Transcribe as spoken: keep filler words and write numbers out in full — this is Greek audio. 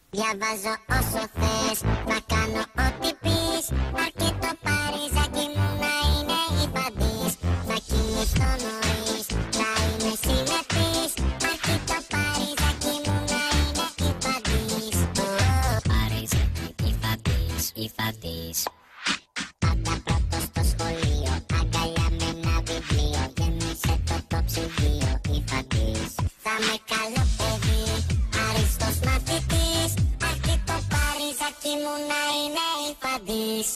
Διαβάζω όσο θες, θα κάνω ό,τι πεις. Αρκεί το παρίζακι μου να είναι υπαντής. Θα κοιμηθώ νωρίς, θα είμαι συνεπής. Αρκεί το παρίζακι μου να είναι υπαντής. Παρίζακι, υπαντής, υπαντής. Πάντα πρώτος στο σχολείο, αγκαλιά με ένα βιβλίο. Γέμισε το το ψυγείο, υπαντής. Θα με καλό παιδί, άριστος μαθητής. Αρκεί το παρίζακι μου να είναι υπαντής.